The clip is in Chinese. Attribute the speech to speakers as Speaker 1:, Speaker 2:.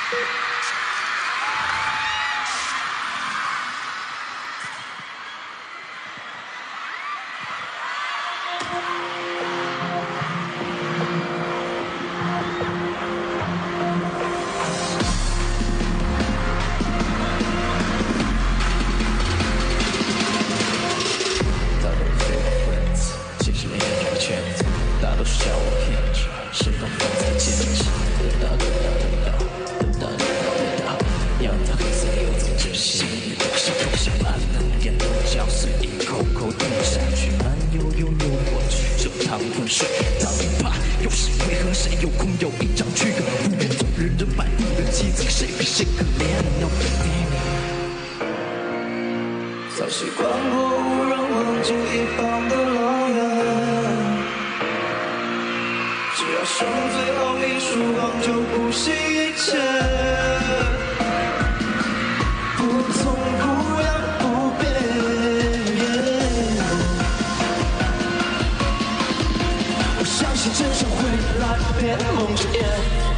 Speaker 1: 大多是叫我骗子，是否放在坚持？要到黑色游走之心，不想把能量都浇碎，一口口吞下去，慢悠悠流过去，就汤吞水，当怕又是为何谁有空有一张躯壳？不愿做人的摆布的棋子，谁比谁可怜 ？No baby，
Speaker 2: 早习惯过无人问津一方的老远。 只要剩最后一束光，就不惜一切，不痛不痒不变。我相信真相会来，别蒙着眼。